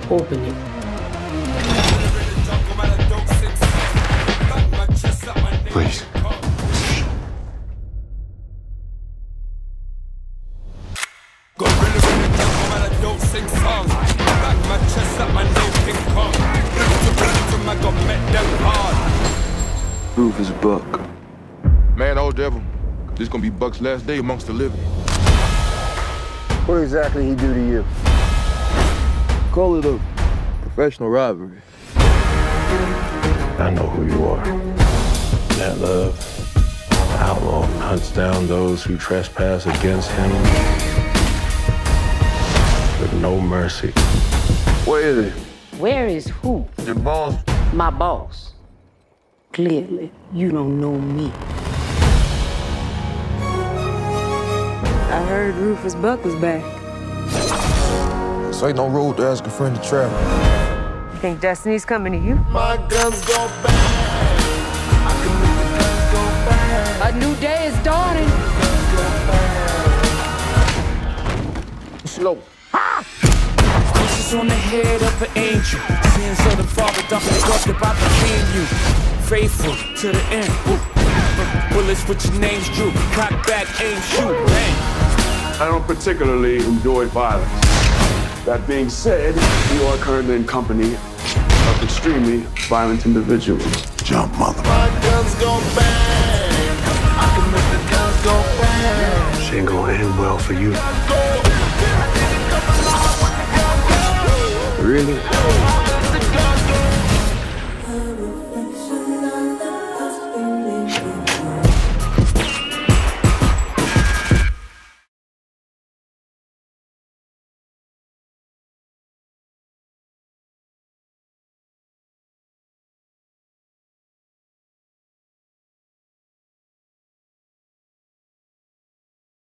Open it. Please. Roof is Buck. Man, old devil, this gonna be Buck's last day amongst the living. What exactly he do to you? Call it a professional robbery. I know who you are. That love. Outlaw hunts down those who trespass against him with no mercy. Where is he? Where is who? Your boss. My boss. Clearly, you don't know me. I heard Rufus Buck was back. This ain't no road to ask a friend to travel. You think Destiny's coming to you? My guns go bang. I can make the guns go bang. A new day is dawning. Slow. Kisses on the head of an angel. Sins of the father, dumping up about became you. Faithful to the end. Bullets with your names drew. Cock back, aim, shoot, bang. I don't particularly enjoy violence. That being said, you are currently in company of extremely violent individuals. Jump, mother. My guns go bang. I can make the guns go bang. This ain't gonna end well for you. Really?